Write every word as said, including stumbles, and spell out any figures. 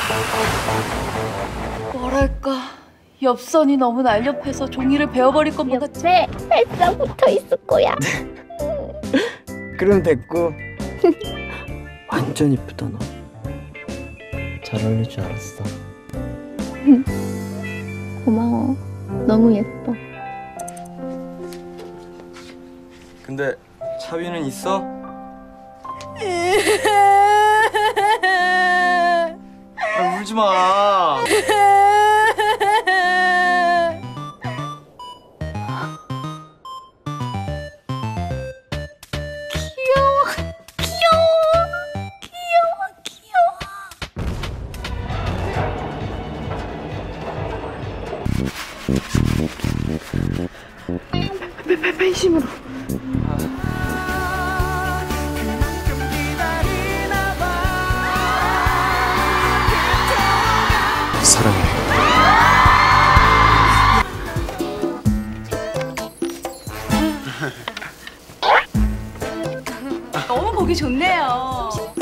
뭐랄까, 엽선이 너무 날렵해서 종이를 베어버릴 것만 같아. 옆에 살짝 붙어 있을 거야. 그럼 됐고. 완전 이쁘다 너. 잘 어울릴 줄 알았어. 고마워. 너무 예뻐. 근데 차비는 있어? 아, 울지 마. 귀여워, 귀여워, 귀여워, 귀여워. 팬심으로. 사랑해. 너무 보기 좋네요.